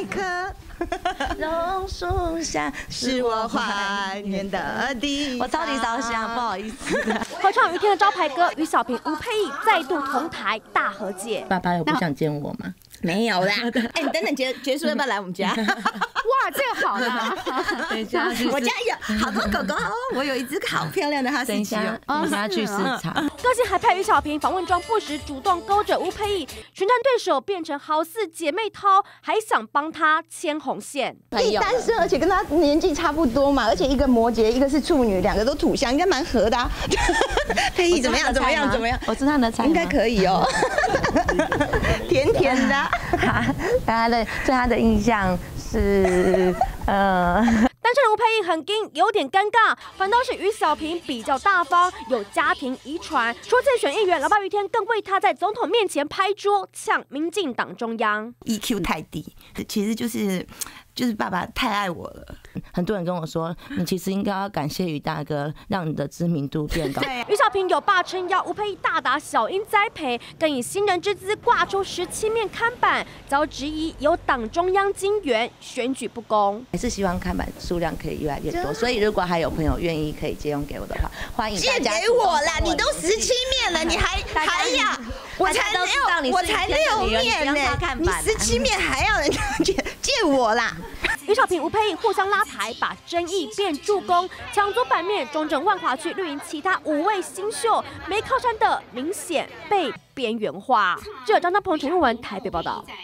棵榕树下，是我怀念的地方。我超级烧香，不好意思。 合唱于天的招牌歌，与小平、吴佩仪再度同台大和解。 爸爸有不想见我吗？ 没有啦。哎，你等等结束要不要来我们家？ 哇，这个好啦！ 等一下， 我家有好多狗狗哦，我有一只好漂亮的哈士奇哦。 等一下去市场。 个性还派于小平访问中不时主动勾着吴佩仪，询战对手变成好似姐妹淘，还想帮她牵红线。 一单身，而且跟他年纪差不多嘛，而且一个摩羯，一个是处女，两个都土象，应该蛮合的啊。佩仪怎么样？怎么样？怎么样？ 我是他的菜， 应该可以哦。甜甜的。 对他的印象是单身的吴佩仪很硬，有点尴尬，反倒是于小平比较大方，有家庭遗传。说自选议员，老爸于天更为他在总统面前拍桌，呛民进党中央 EQ 太低，其实就是爸爸太爱我了。 很多人跟我说，你其实应该要感谢于大哥，让你的知名度变高。 于小平有爸撑腰，吴佩仪大打小英栽培，更以新人之姿挂出17面看板，遭质疑有党中央金援，选举不公。 还是希望看板数量可以越来越多，所以如果还有朋友愿意可以借用给我的话，欢迎大家借给我啦！你都17面了，你还要？我才6面呢，你17面还要人家借我啦？ 于小平、吴佩仪互相拉抬，把争议变助攻，抢足版面。中正万华区绿营其他5位新秀没靠山的，明显被边缘化。记者张张鹏、陈玉文台北报道。